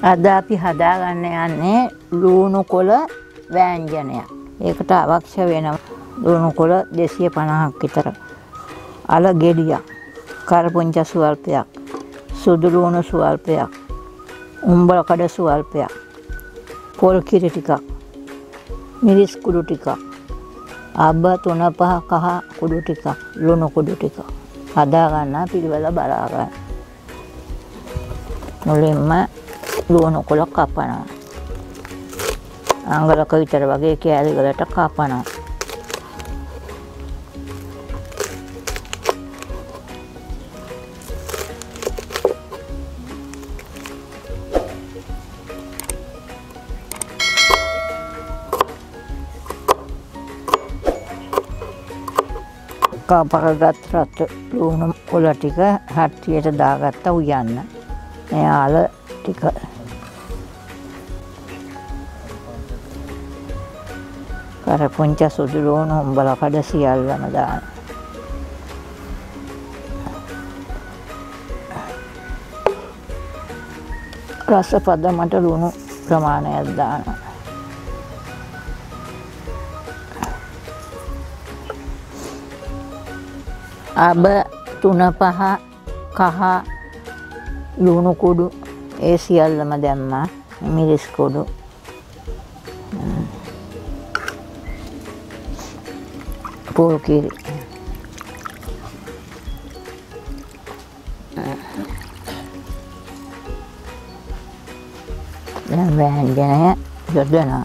අද අපි හදාගන්න යන්නේ ලුණු කොළ වෑංජනයක්. ඒකට අවශ්‍ය වෙන ලුණු කොළ 250ක් විතර. අල ගෙඩියක්, කරපුංච සුවල්පයක්, සුදු ලුණු සුවල්පයක්, උම්බල කඩ සුවල්පයක්, පොල් කිරි ටිකක්, මිරිස් කුඩු ටිකක්, අබ 3-5 කහ කුඩු ටිකක්, ලුණු කුඩු ටිකක්. හදාගන්න පිළිවෙල බලා ගන්න. මුලින්ම ලුණු කොළ කපනවා. අඟලක විතර වගේ කෑලි වලට කපනවා. කපකගත් රත් ලුණු කොළ ටික හට්ටියට දාගත්ත උයන්න. මේ ආල ටික කරපුංච සුදු ලුණු උම්බල කඩ සියල්ලම දාන්න. රස පදමට ලුණු ප්‍රමාණයක් දාන්න. අබ 3-5 කහ ලුණු කුඩු ඒ සියල්ලම දැම්මා. මිරිස් කුඩු, පොල් කිරි, දැන් වෑංජනය යොදනවා.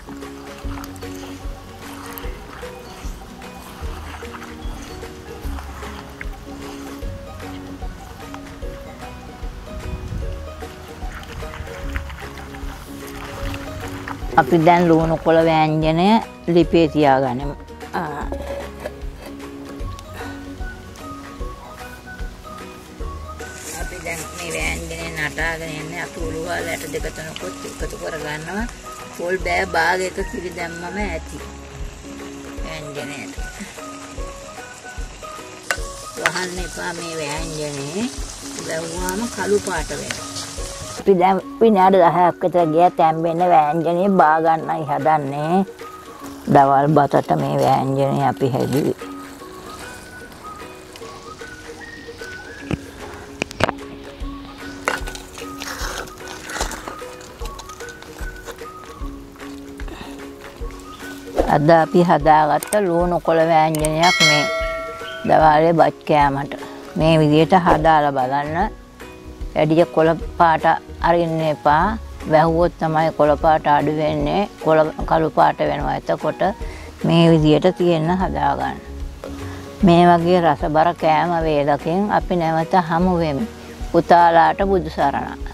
අපි දැන් ලුණු කොළ වෑංජනය ලිපේ තියාගනිමු. අපි දැන් මේ වෑංජනය නටාගෙන යන්නේ. අපි උළුවලට 2-3 එකතු කරගන්නවා. පොල් බෑ භාගයක කිරි දැම්මම ඇති වෑංජනයට. වහන්න එපා මේ වෑංජනේ. දැවුවාම කළු පාට වෙනවා. අපි දැන් විනාඩි 10ක් විතර ගියා තැම්බෙන්න වෑංජනේ බා ගන්නයි හදන්නේ. දවල් බතට මේ වෑංජනේ අපි හැදුවේ. අද අපි හදාගත්ත ලුණු කොළ වෑංජනයක් මේ දවාලේ බත් කෑමට. මේ විදිහට හදාලා බලන්න. වැඩි කොළ පාට අරින්න එපා. වැහුවොත් තමයි කොළ පාට අඩු වෙන්නේ. කළු පාට වෙනවා. එතකොට මේ විදියට තියෙන්න හදාගන්න. මේ වගේ රසබර කෑම වේලකින් අපි නැවත හමු වෙමු. පුතාලාට බුදු සරණයි.